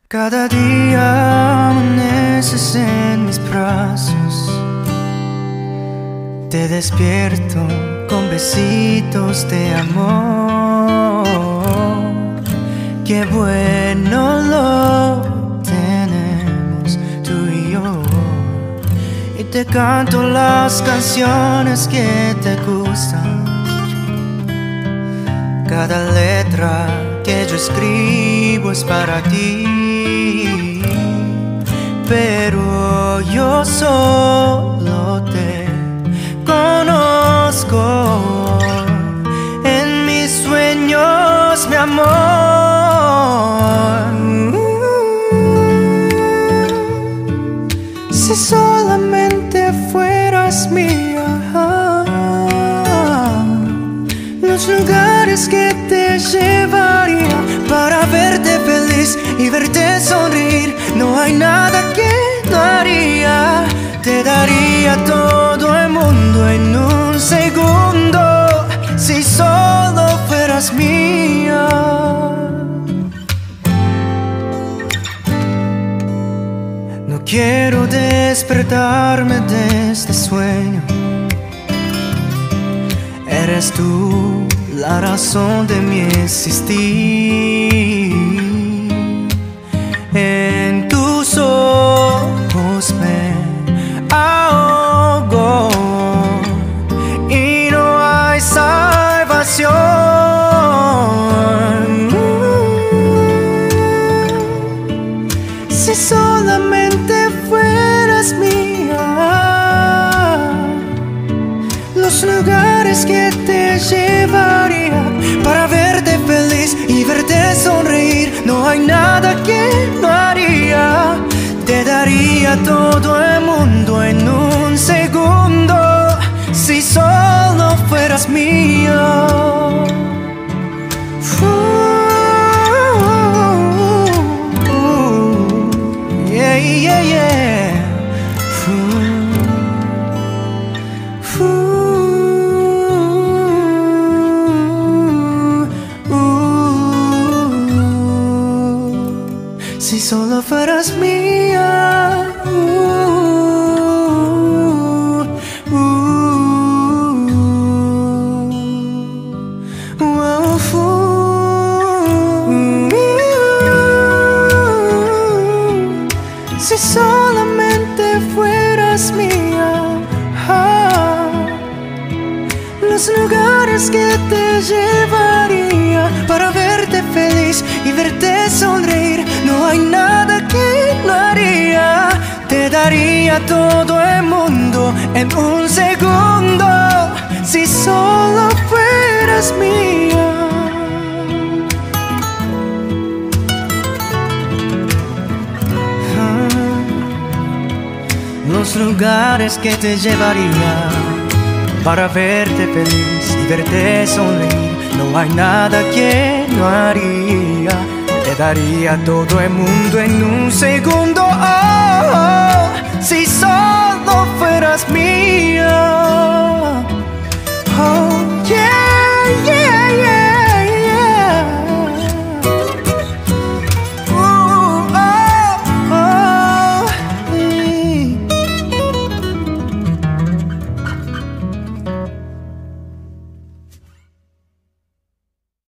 Cada día amaneces en mis brazos. Te despierto con besitos de amor. Qué bueno lo tenemos tú y yo. Y te canto las canciones que te gustan. Cada letra que yo escribo es para ti, pero yo solo te conozco en mis sueños, mi amor. Si solamente fueras mía, los lugares que te llevaría para verte feliz y verte sonreír, no hay nada que no haría. Te daría todo el mundo en un segundo, si solo fueras mía. No quiero despertarme de este sueño. Eres tú la razón de mi existir. En tus ojos me ahogo y no hay salvación. Si solamente fueras mía, los lugares que te llevaría para verte feliz y verte sonreír, no hay nada que no haría. Te daría todo el mundo en un segundo, si solo fueras mía. Yeah, yeah, yeah. Si solo fueras mía, si solamente fueras mía, los lugares que te llevaría para verte feliz y verte sonreír, no hay nada que no haría. Te daría todo el mundo en un segundo, si solo fueras mía. Los lugares que te llevaría para verte feliz y verte sonreír, no hay nada que no haría. Te daría todo el mundo en un segundo, si solo fueras mía.